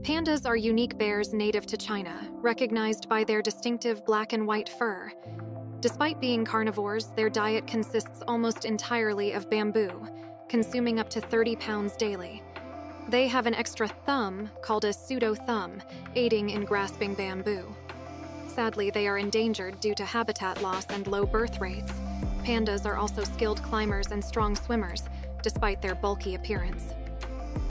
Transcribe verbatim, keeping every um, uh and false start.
Pandas are unique bears native to China, recognized by their distinctive black and white fur. Despite being carnivores, their diet consists almost entirely of bamboo, consuming up to thirty pounds daily. They have an extra thumb, called a pseudo-thumb, aiding in grasping bamboo. Sadly, they are endangered due to habitat loss and low birth rates. Pandas are also skilled climbers and strong swimmers, despite their bulky appearance.